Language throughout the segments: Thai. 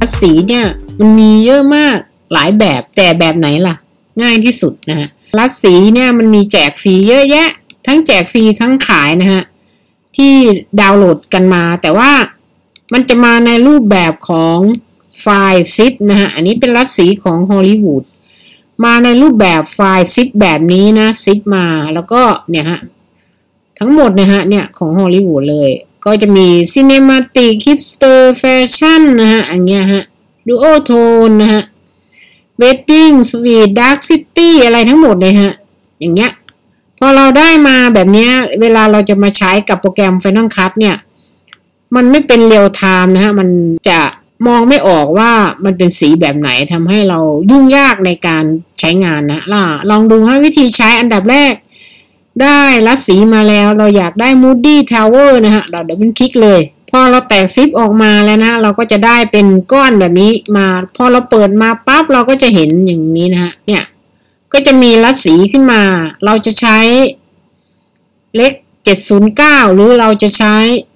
สีเนี่ยมันมีเยอะมากหลายแบบแต่แบบไหนล่ะง่ายที่สุดนะฮะรัดสีเนี่ยมันมีแจกฟรีเยอะแยะทั้งแจกฟรีทั้งขายนะฮะที่ดาวน์โหลดกันมาแต่ว่ามันจะมาในรูปแบบของไฟล์ซิปนะฮะอันนี้เป็นรัดสีของฮอลลีวูดมาในรูปแบบไฟล์ซิปแบบนี้นะซิปมาแล้วก็เนี่ยฮะทั้งหมดนะฮะเนี่ยของฮอลลีวูดเลยก็จะมีซีเนมาติกฮิปสเตอร์แฟชั่นนะฮะอันเนี้ยฮะดูโอโทนนะฮะเวดดิ้งสวีทดาร์กซิตี้อะไรทั้งหมดเลยฮะอย่างเงี้ยพอเราได้มาแบบนี้เวลาเราจะมาใช้กับโปรแกรม Final Cut เนี่ยมันไม่เป็นเรียลไทม์นะฮะมันจะมองไม่ออกว่ามันเป็นสีแบบไหนทำให้เรายุ่งยากในการใช้งานนะลองดูฮะวิธีใช้อันดับแรกได้รัดสีมาแล้วเราอยากได้ Moody Tower นะฮะเราดับเบิลคลิกเลยพอเราแตกซิปออกมาแล้วนะเราก็จะได้เป็นก้อนแบบนี้มาพอเราเปิดมาปั๊บเราก็จะเห็นอย่างนี้นะฮะเนี่ยก็จะมีรัดสีขึ้นมาเราจะใช้เล็ก709หรือเราจะใช้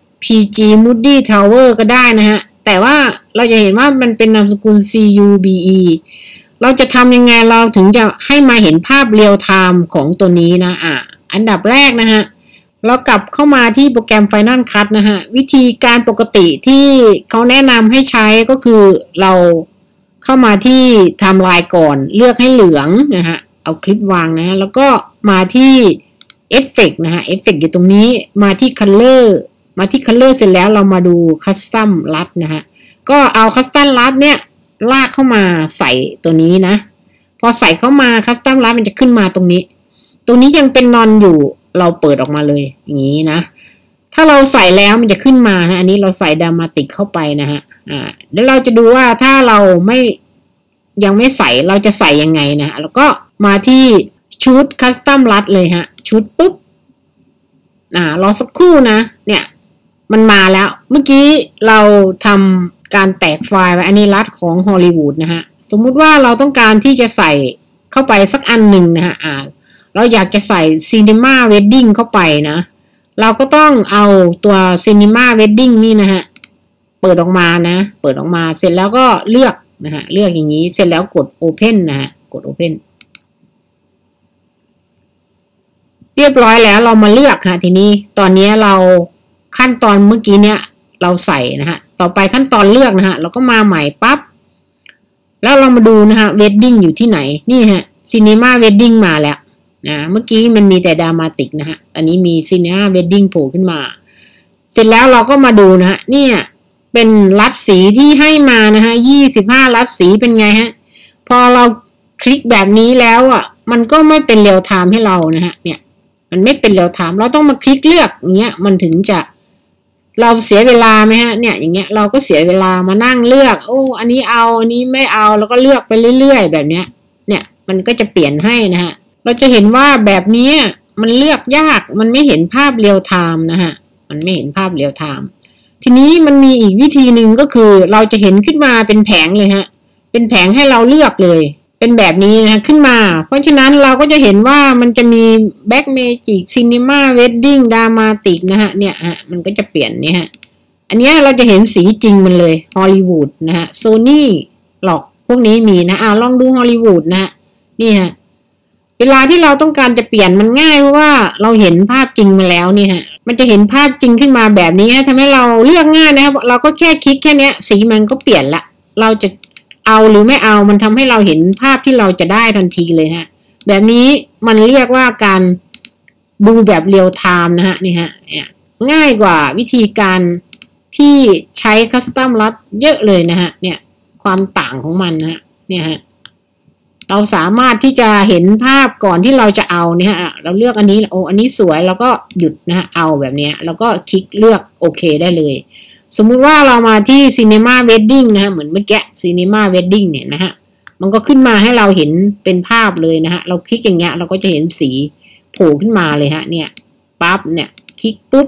PG Moody Tower ก็ได้นะฮะแต่ว่าเราจะเห็นว่ามันเป็นนามสกุล CUBE เราจะทำยังไงเราถึงจะให้มาเห็นภาพเรียลไทม์ของตัวนี้นะอันดับแรกนะฮะเรากลับเข้ามาที่โปรแกรม Final Cut นะฮะวิธีการปกติที่เขาแนะนำให้ใช้ก็คือเราเข้ามาที่ไทม์ไลน์ก่อนเลือกให้เหลืองนะฮะเอาคลิปวางนะฮะแล้วก็มาที่เอฟเฟกต์นะฮะเอฟเฟกต์อยู่ตรงนี้มาที่ Color เสร็จแล้วเรามาดู Custom รัดนะฮะก็เอา Custom รัดเนี่ยลากเข้ามาใส่ตัวนี้นะพอใส่เข้ามา Custom รัดมันจะขึ้นมาตรงนี้ยังเป็นนอนอยู่เราเปิดออกมาเลยอย่างนี้นะถ้าเราใส่แล้วมันจะขึ้นมานะอันนี้เราใส่ดรามาติกเข้าไปนะฮะเดี๋ยวเราจะดูว่าถ้าเรายังไม่ใส่เราจะใส่ยังไงนะแล้วก็มาที่ชุด Custom รัดเลยฮะชุดปุ๊บรอสักครู่นะเนี่ยมันมาแล้วเมื่อกี้เราทำการแตกไฟล์ไว้อันนี้รัดของฮอลลีวูดนะฮะสมมุติว่าเราต้องการที่จะใส่เข้าไปสักอันหนึ่งนะฮะเราอยากจะใส่ Cinema Wedding เข้าไปนะเราก็ต้องเอาตัว Cinema Wedding นี่นะฮะเปิดออกมาเสร็จแล้วก็เลือกนะฮะเลือกอย่างนี้เสร็จแล้วกด Open นะฮะกด Open เรียบร้อยแล้วเรามาเลือกค่ะทีนี้ตอนนี้เราขั้นตอนเมื่อกี้เนี่ยเราใส่นะฮะต่อไปขั้นตอนเลือกนะฮะเราก็มาใหม่ปั๊บแล้วเรามาดูนะฮะ Wedding อยู่ที่ไหนนี่ฮะ Cinema Wedding มาแล้วนะเมื่อกี้มันมีแต่ดรามาติกนะฮะอันนี้มี Cinema Wedding โผล่ขึ้นมาเสร็จแล้วเราก็มาดูนะฮะเนี่ยเป็นรัดสีที่ให้มานะฮะ25รัดสีเป็นไงฮะพอเราคลิกแบบนี้แล้วมันก็ไม่เป็นเรียลไทม์ให้เรานะฮะเนี่ยมันไม่เป็นเรียลไทม์เราต้องมาคลิกเลือกอย่างเงี้ยมันถึงจะเราเสียเวลาไหมฮะเนี่ยอย่างเงี้ยเราก็เสียเวลามานั่งเลือกอันนี้เอาอันนี้ไม่เอาแล้วก็เลือกไปเรื่อยๆแบบเนี้ยเนี่ยมันก็จะเปลี่ยนให้นะฮะเราจะเห็นว่าแบบนี้มันเลือกยากมันไม่เห็นภาพเรียลไทม์นะฮะมันไม่เห็นภาพเรียลไทม์ทีนี้มันมีอีกวิธีหนึ่งก็คือเราจะเห็นขึ้นมาเป็นแผงเลยฮะเป็นแผงให้เราเลือกเลยเป็นแบบนี้นะขึ้นมาเพราะฉะนั้นเราก็จะเห็นว่ามันจะมี Black Magic Cinema Wedding Dramatic นะฮะเนี่ยฮะมันก็จะเปลี่ยนเนี่ยฮะอันนี้เราจะเห็นสีจริงมันเลยฮอลลีวูดนะฮะ Sony หรอกพวกนี้มีนะลองดูฮอลลีวูดนะฮะนี่ฮะเวลาที่เราต้องการจะเปลี่ยนมันง่ายเพราะว่าเราเห็นภาพจริงมาแล้วนี่ฮะมันจะเห็นภาพจริงขึ้นมาแบบนี้ทำให้เราเลือกง่ายนะครับเราก็แค่คลิกแค่นี้สีมันก็เปลี่ยนละเราจะเอาหรือไม่เอามันทำให้เราเห็นภาพที่เราจะได้ทันทีเลยฮะแบบนี้มันเรียกว่าการดูแบบเรียลไทม์นะฮะนี่ฮะง่ายกว่าวิธีการที่ใช้คัสตอมรัดเยอะเลยนะฮะเนี่ยความต่างของมันนะฮะเนี่ยฮะเราสามารถที่จะเห็นภาพก่อนที่เราจะเอาเนี่ยฮะเราเลือกอันนี้อันนี้สวยเราก็หยุดนะฮะเอาแบบนี้แล้วก็คลิกเลือกโอเคได้เลยสมมุติว่าเรามาที่ Cinema Wedding นะฮะเหมือนเมื่อกี้ Cinema Wedding เนี่ยนะฮะมันก็ขึ้นมาให้เราเห็นเป็นภาพเลยนะฮะเราคลิกอย่างเงี้ยเราก็จะเห็นสีโผล่ขึ้นมาเลยฮะเนี่ยปั๊บเนี่ยคลิกปุ๊บ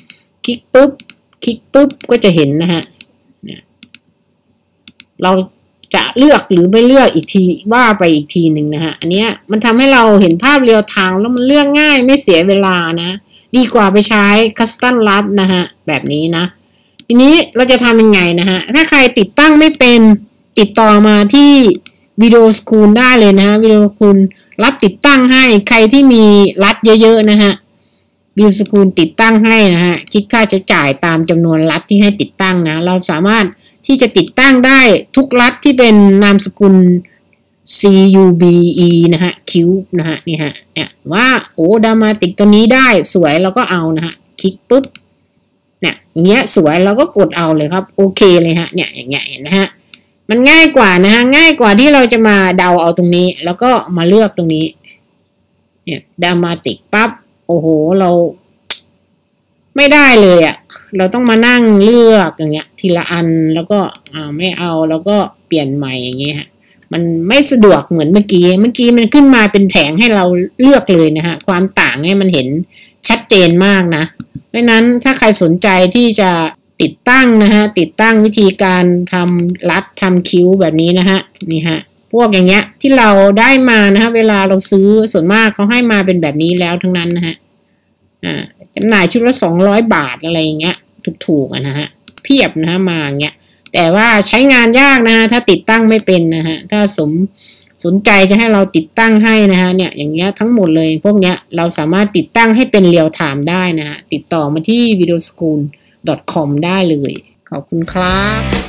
ก็จะเห็นนะฮะเนี่ยเราจะเลือกหรือไม่เลือกอีกทีว่าไปอีกทีหนึ่งนะฮะอันเนี้ยมันทำให้เราเห็นภาพเรียลไทม์แล้วมันเลือกง่ายไม่เสียเวลานะดีกว่าไปใช้คัสตอมรัดนะฮะแบบนี้นะทีนี้เราจะทำยังไงนะฮะถ้าใครติดตั้งไม่เป็นติดต่อมาที่วิดีโอสกูลได้เลยนะฮะวิดีโอสกูลรับติดตั้งให้ใครที่มีรัฐเยอะๆนะฮะวิดีโอสกูลติดตั้งให้นะฮะคิดค่าใช้จ่ายตามจำนวนรัฐที่ให้ติดตั้งนะเราสามารถที่จะติดตั้งได้ทุกรัฐที่เป็นนามสกุล CUBE นะฮะ Q นะฮะนี่ฮะเนี่ยว่าโอ้ดามาติกตัวนี้ได้สวยเราก็เอานะฮะคลิกปุ๊บเนี่ยอย่างเงี้ยสวยเราก็กดเอาเลยครับโอเคเลยฮะเนี่ยอย่างเงี้ยเห็นไหมฮะมันง่ายกว่านะฮะง่ายกว่าที่เราจะมาเดาเอาตรงนี้แล้วก็มาเลือกตรงนี้เนี่ยดามาติกปั๊บโอ้โหเราไม่ได้เลยอ่ะเราต้องมานั่งเลือกอย่างเงี้ยทีละอันแล้วก็ไม่เอาแล้วก็เปลี่ยนใหม่อย่างเงี้ยฮะมันไม่สะดวกเหมือนเมื่อกี้มันขึ้นมาเป็นแผงให้เราเลือกเลยนะฮะความต่างเนี่ยมันเห็นชัดเจนมากนะเพราะนั้นถ้าใครสนใจที่จะติดตั้งนะฮะติดตั้งวิธีการทำรัดทำคิ้วแบบนี้นะฮะนี่ฮะพวกอย่างเงี้ยที่เราได้มานะฮะเวลาเราซื้อส่วนมากเขาให้มาเป็นแบบนี้แล้วทั้งนั้นนะฮะจำหน่ายชุดละ200 บาทอะไรอย่างเงี้ยถูกๆนะฮะเพียบนะฮะมาอย่างเงี้ยแต่ว่าใช้งานยากนะฮะถ้าติดตั้งไม่เป็นนะฮะถ้าสนใจจะให้เราติดตั้งให้นะฮะเนี่ยอย่างเงี้ยทั้งหมดเลยพวกเนี้ยเราสามารถติดตั้งให้เป็นเรียลไทม์ได้นะฮะติดต่อมาที่ videoschool.com ได้เลยขอบคุณครับ